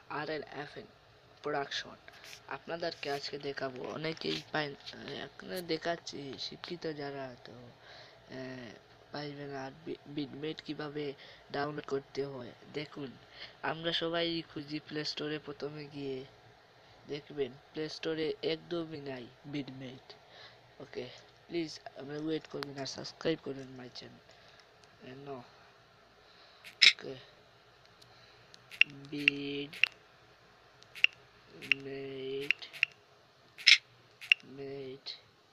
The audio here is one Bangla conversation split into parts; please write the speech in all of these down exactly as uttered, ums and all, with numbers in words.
আর এন এফ এন প্রোডাকশন। আপনাদেরকে আজকে দেখাবো, অনেকেই পাই এখানে দেখাচ্ছি শিক্ষিত যারা তো পাইবে না বিটমেট কিভাবে ডাউনলোড করতে হয়। দেখুন, আমরা সবাই খুঁজি প্লে স্টোরে, প্রথমে গিয়ে দেখবেন প্লে স্টোরে একদমই নাই বিটমেট। ওকে, প্লিজ আমরা ওয়েট করবেন আর সাবস্ক্রাইব করবেন মাই চ্যানেল। নো, ওকে, বিড মেট মেট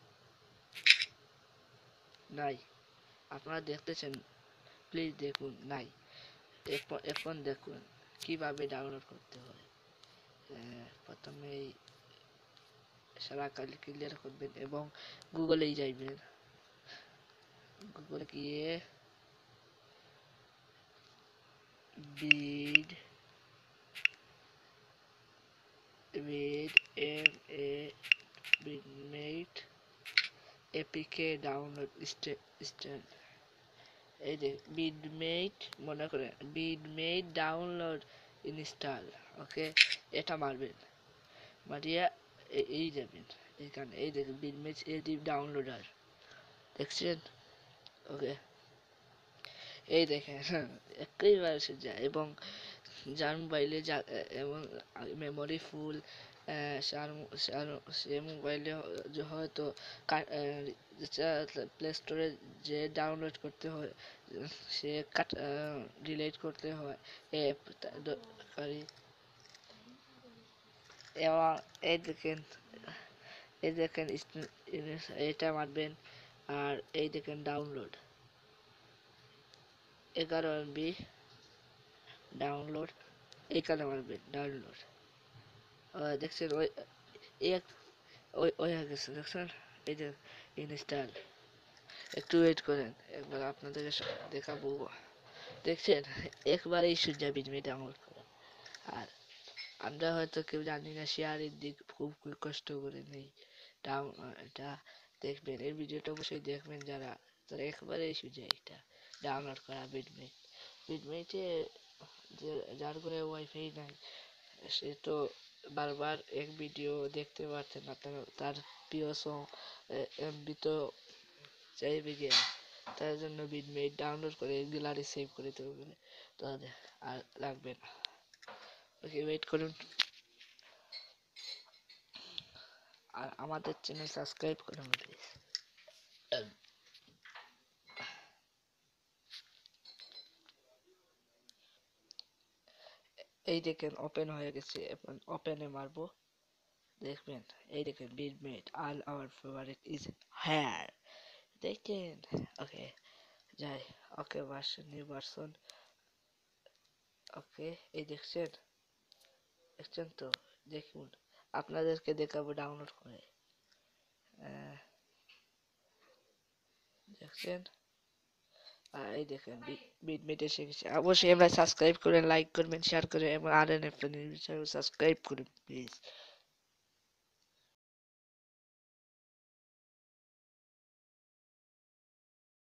নাই, আপনারা দেখতেছেন, প্লিজ দেখুন, নাই। এখন দেখুন কিভাবে ডাউনলোড করতে হয়। প্রথমেই সারা কালি ক্লিয়ার করবেন এবং গুগলেই যাইবেন। গুগলে গিয়ে বিড বিড এম এ বিটমেট এপিকে ডাউনলোড স্ট্যান্ড। এই যে বিটমেট, মনে করেন বিটমেট ডাউনলোড ইনস্টল। ওকে, এটা মারবেন, মারিয়া এই যাবেন এখানে, এই দেখুন বিটমেট এডিট ডাউনলোডার, দেখছেন? ওকে, এই দেখেন একেবারে সে যায় এবং যার মোবাইলে যা এবং মেমোরি ফুল, সে মোবাইলে হয়তো প্লে স্টোরে যে ডাউনলোড করতে হয়, সে কাট ডিলিট করতে হয় অ্যাপ। এবং এই দেখেন, এই দেখেন এটা মারবেন, আর এই দেখেন ডাউনলোড এগারো এমবি ডাউনলোড, এখানে মারবেন ডাউনলোড। দেখছেন ওই এক ওই ওই হয়ে গেছে, দেখছেন? এই যে ইনস্টল। একটু ওয়েট করেন, একবার আপনাদেরকে দেখাবো। দেখছেন, একবারেই সুজা বিটমেট ডাউনলোড করেন। আর আমরা হয়তো কেউ জানি না, শেয়ারের দিক খুব কষ্ট করে নেই। এটা দেখবেন, এই ভিডিওটা অবশ্যই দেখবেন যারা, তারা একবারেই সুজা এটা ডাউনলোড করা বিটমেট। বিটমেটে যার ঘরে ওয়াইফাই নাই, সে তো বারবার এক ভিডিও দেখতে পারছে না, তার প্রিয় সং এমবি তো চাইবে গিয়ে, তার জন্য বিটমেট ডাউনলোড করে গ্যালারি সেভ করে দেবে, তাহলে আর লাগবে না। ওকে, ওয়েট করুন আর আমাদের চ্যানেল সাবস্ক্রাইব করুন প্লিজ। এই দেখেন ওপেন হয়ে গেছে, এখন ওপেনে মারবো, দেখবেন এই দেখেন Vidmate all our favourite is here, দেখেন? ওকে, যাই, okay, version new version. Okay, এই দেখছেন, দেখছেন তো? দেখুন, আপনাদেরকে দেখাবো ডাউনলোড করে, দেখছেন? আর এই দেখেন বিটমেট এসে গেছে। অবশ্যই আমরা সাবস্ক্রাইব করেন, লাইক করবেন, শেয়ার করেন এবং আর এন এফ সাবস্ক্রাইব করুন প্লিজ।